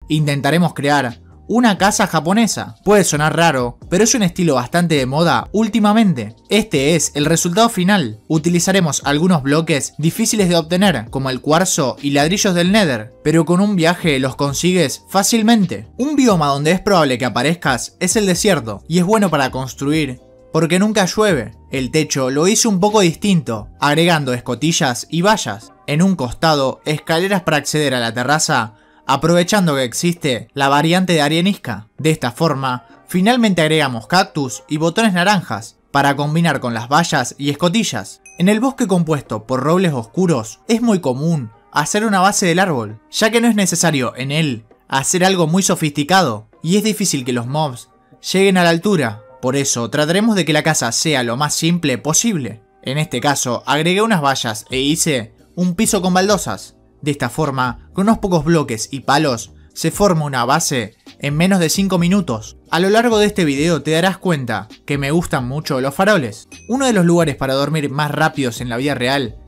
Intentaremos crear una casa japonesa. Puede sonar raro, pero es un estilo bastante de moda últimamente. Este es el resultado final. Utilizaremos algunos bloques difíciles de obtener, como el cuarzo y ladrillos del Nether, pero con un viaje los consigues fácilmente. Un bioma donde es probable que aparezcas es el desierto, y es bueno para construir porque nunca llueve. El techo lo hice un poco distinto, agregando escotillas y vallas. En un costado, escaleras para acceder a la terraza, aprovechando que existe la variante de arenisca. De esta forma, finalmente agregamos cactus y botones naranjas para combinar con las vallas y escotillas. En el bosque compuesto por robles oscuros es muy común hacer una base del árbol, ya que no es necesario en él hacer algo muy sofisticado y es difícil que los mobs lleguen a la altura. Por eso trataremos de que la casa sea lo más simple posible. En este caso agregué unas vallas e hice un piso con baldosas. De esta forma, con unos pocos bloques y palos, se forma una base en menos de 5 minutos. A lo largo de este video te darás cuenta que me gustan mucho los faroles. Uno de los lugares para dormir más rápidos en la vida real